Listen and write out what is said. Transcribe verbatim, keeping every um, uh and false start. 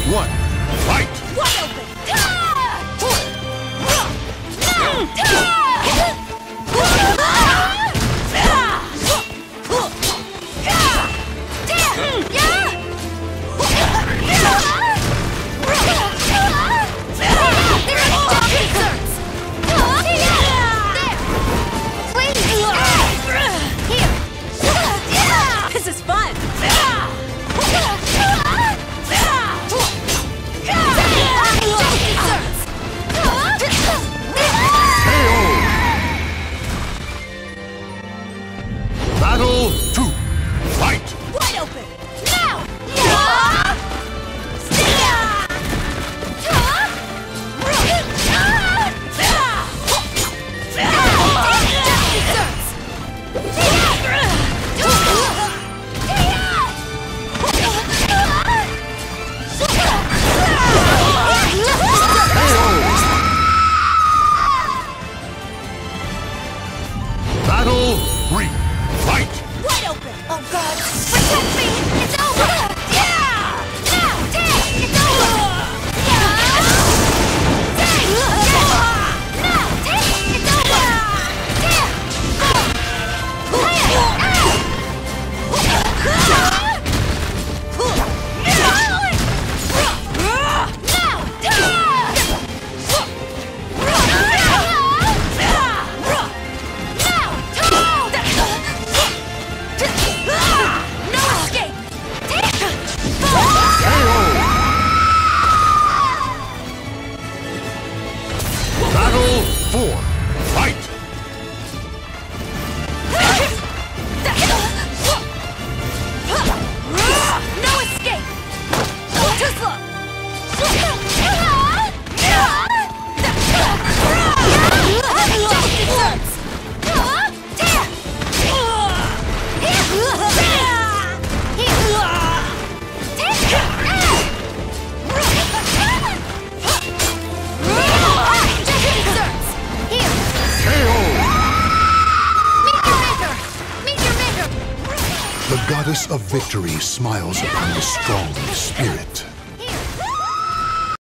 one, fight! Wide open! This is fun! Battle two, fight! Wide open! Now! Yeah! Battle three, fight! Wide open! Oh God! Protect me! It's over! Yeah! Now! Take! It's over! Yeah! Take! Yeah! Now! Take! It's over! Yeah! Battle four, fight! No escape! Too slow! The goddess of victory smiles upon the strong spirit.